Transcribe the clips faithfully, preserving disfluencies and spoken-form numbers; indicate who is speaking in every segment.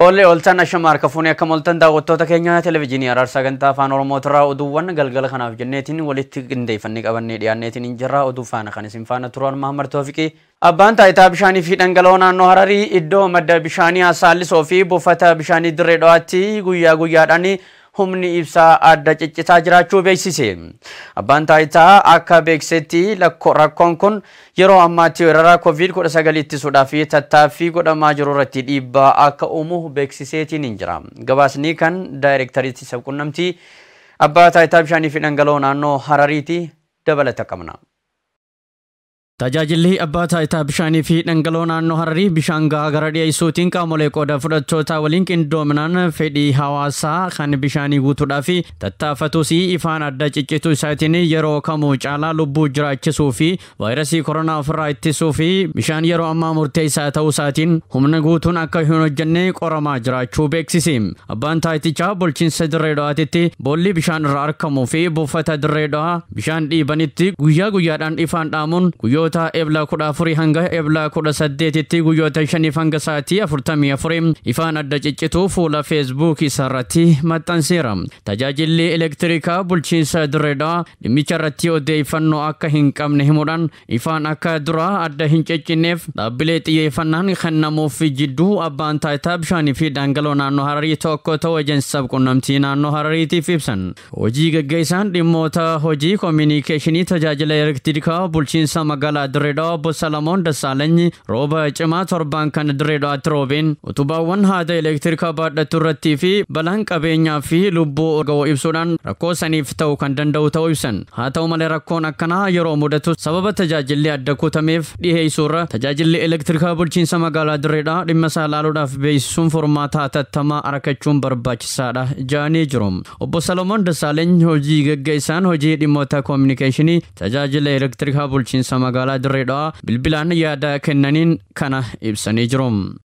Speaker 1: Oleh oltan ashamar kafuni akka moltan daawwattoota keenya televiizyinii Harar sagantaa afaan Oromootirraa oduuwwan galgala kanaaf jenneetiin walitti qindeeffannee qabannee dhiyaanneetiin injirraa oduu faana kan isin faana turan Mahammad Toofiqii. Abbaan taayitaa bishaanii fi dhangala'oo naannoo Hararii iddoo madda bishaanii Asaallisoo fi buufata bishaanii Dirree Dhawaatti guyyaa guyyaadhaan humni ibsaa adda ciccitaa jiraachuu beeksise. Abbaan taayitaa akka beeksisetti rakkoon kun yeroo ammaatti weerara COVID kudha sagal ittisuudhaaf fi tattaaffii godhamaa jiru irratti dhiibbaa akka uumu beeksiseetiin hin jira. Gabaasni kan daayireektarii sabquunnamtii abbaa taayitaa bishaanii fi dhangala'oo naannoo Harariiti dabalata qabna. Tajaajilli abbaa taayitaa bishaanii fi dhangala'oo naannoo Hararii bishaan gahaa gara dhiyeessuutiin qaamolee qooda fudhattoota waliin qindoominaan fedhii hawaasaa kan bishaanii guutuudhaaf tattaaffatus ifaan adda ciccituu isaatiin yeroo kamuu caalaa lubbuu jiraachisuu fi vaayirasii koronaa ofirraa ittisuu fi bishaan yeroo ammaa murteessaa ta'uu isaatiin humna guutuun akka hin hojjenne qoramaa jiraachuu beeksise. Abbaan taayitichaa bulchiinsa Dirree Dhawaatitti boolli bishaan irraa argamuu fi buufata Dirree Dhawaa bishaan dhiibanitti guyyaa guyyaadhaan ifaan dhaamuun guyyoota ebla kudha afurii hanga ebla kudha saddeetitti guyyoota shaniif hanga sa'aatii afurtamii afurii ifaan adda ciccituu fuula feesbuuk isaarratti maxxanseera. Tajaajilli elektirikaa bulchiinsa Dirree Dhawaa dhimmicha irratti odeeffannoo akka hin qabne himuudhaan ifaan akka duraa adda hin ciccinneef dhaabbilee xiyyeeffannaan kennamuuf jidduu abbaan taayitaa bishaanii fi dhangala'oo naannoo Hararii tokko ta'uu ejensi sabquunnamtii naannoo Harariitiif ibsan. Hojii gaggeessaan dhimmoota hojii koominikeeshinii tajaajila elektirikaa bulchiinsa magaalaa Dirree Dhawaa Obbo Salamoon Dassaalany rooba cimaa torban kan Dirree Dhawaatti roobeen utubaawwan haada elektirikaa baadhatu irratti fi balaan qabeenyaa fi lubbuu ga'uu ibsuudhaan rakkoo saniif ta'uu kan danda'u ta'uu ibsan. Haa ta'u malee rakkoon akkanaa yeroo mudatu sababa tajaajilli adda kutameef dhiheessuurra tajaajilli elektirikaa bulchiinsa magaalaa Dirree Dhawaa dhimma isaa ilaaluudhaaf beeksisuun furmaata hatattamaa argachuun barbaachisaadha jedhanii jiru. Obbo Salamoon Dassaalany hojii gaggeessaan hojii dhimmoota koominikeeshinii tajaajila elektirikaa bulchiinsa magaalaa Dirree Dhawaa bilbilaan yaada kennaniin kana ibsanii jiru.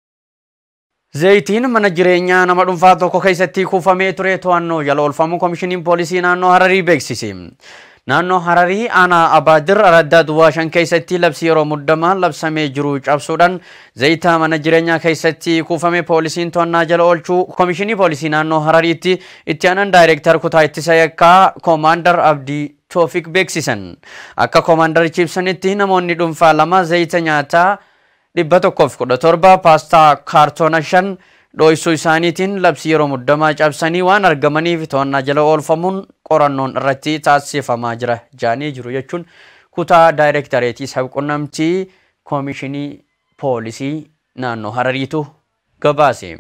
Speaker 1: Zayitiin mana jireenyaa nama dhuunfaa tokko keessatti kuufamee ture to'annoo jala oolfamuu koomishiniin poolisii naannoo Hararii beeksise. Naannoo Hararii aanaa Abaadir Araddaa Duwwaa shan keessatti labsii yeroo muddamaa labsamee jiru cabsuudhaan zayita mana jireenyaa keessatti kuufamee poolisiin to'annaa jala oolchuu koomishinii poolisii naannoo Harariitti itti aanaan daayireektar kutaa ittisa yakkaa Koomaandar Abdii Toofiq beeksisan. Akka koomaandarichi ibsanitti namoonni dhuunfaa lama zayita nyaataa dhibba tokkoof kudha torba paastaa kaartoona shan dho'isuu isaaniitiin labsii yeroo muddamaa cabsanii waan argamaniif to'annaa jala oolfamuun qorannoon irratti taasifamaa jira jedhanii jiru jechuun kutaa daayireektareetii sabquunnamtii koomishinii poolisii naannoo Harariitu gabaase.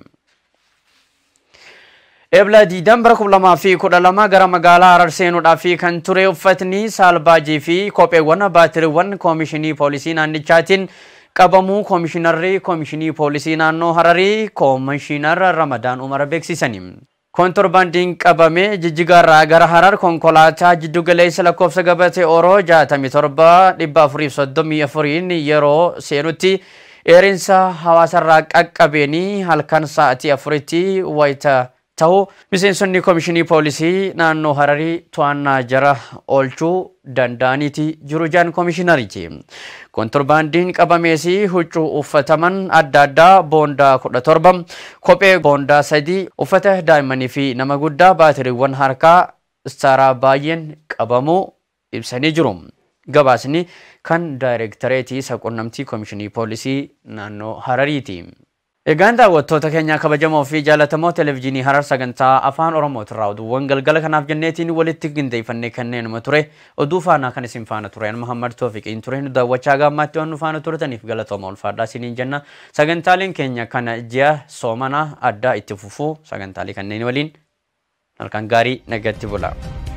Speaker 1: Ebla diidam bara kuma lamaa fi kudha lama gara magaalaa Harar seenuudhaaf kan ture uffatni saalbaajii fi kopheewwan baatiriiwwan koomishinii poolisii naannichaatiin qabamuu koomishinarri koomishinii poolisii naannoo Hararii koomishinar Ramadaan Umar beeksisani. Kontorbaandiin qabame Jijjigaarraa gara Harar konkolaataa jiddu galeessa lakkoofsa gabatee Oroo jaatamii torba dhibba afurii fi soddomii afuriin yeroo seenutti eerinsa hawaasarraa qaqqabeenii halkan sa'aatii afuritti wayita ta'u miseensonni koomishinii poolisii naannoo Hararii to'annaa jara oolchuu danda'aniiti jiru jedhan koomishinarichi. Kontorbaandiin qabameesi huccuu uffataman adda addaa boondaa kudha torba kophee boondaa sadii uffata daa'immanii fi nama guddaa baatiriiwwan harkaa istaaraa baay'een qabamuu ibsanii jiru. Gabaasni kan daayireektareetii sabquunnamtii koomishinii poolisii naannoo Harariiti. Egaan daawwattoota keenya kabajamoo fi jaallatamoo televiizyinii Harar sagantaa afaan Oromootirraa oduuwwan galgala kanaaf jenneetiin walitti qindeeffannee kanneenuma ture oduu faanaa kan isin faana ture Mahammad Toofiqiin ture nu daawwachaa gaammaatti waan nu faana turtaniif galatooma ulfaadhaa isiniin jenna. Sagantaaleen keenya kana ji'a soomanaa addaa itti fufuu sagantaalee kanneen waliin halkan gaarii nagatti bulaa.